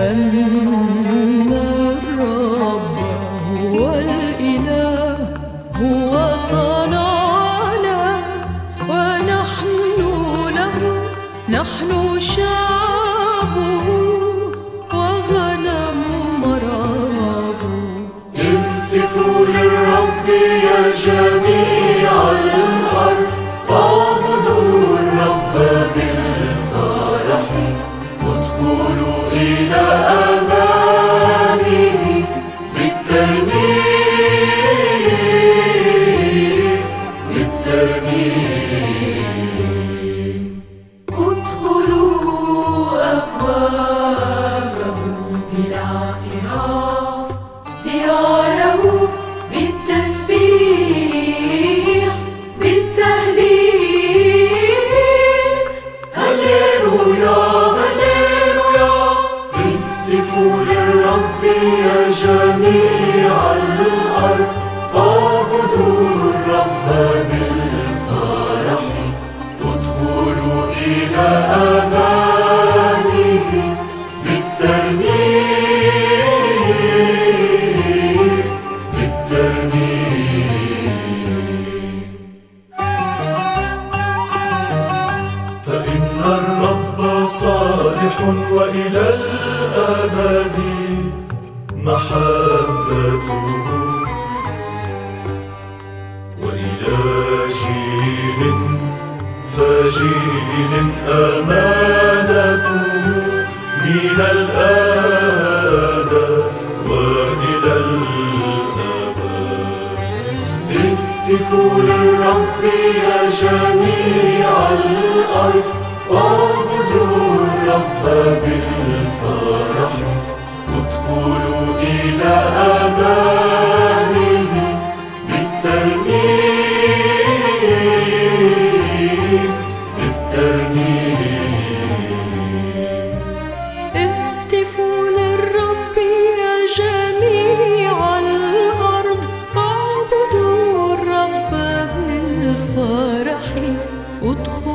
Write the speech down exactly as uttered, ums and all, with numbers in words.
أن الرب هو الإله، هو صنعنا ونحن له، نحن شعبه وغنم مرعاه. اهتفوا للرب يا جميع الأرض، واعبدوا الرب بالفرح، وادخلوا إلى أمامه بالترنيم بالترنيم. ادخلوا أبوابه بالاعتراف، دياره بالتسبيح بالتهليل. هللويا هللويا. اهتفوا للرب يا جميع الأرض، اعبدوا الرب بالفرح، ادخلوا إلى أمامه بالترنيم بالترنيم. فإن الرب صالح وإلى الأبد محبته، وإلى جيل فجيل أمانته، من الآن وإلى الأبد. اهتفوا للرب يا جميع الأرض، واعبدوا الرب بالفرح، وادخلوا إلى أمامه بالترنيم بالترنيم. اهتفوا للرب يا جميع الأرض، اعبدوا الرب بالفرح، ادخلوا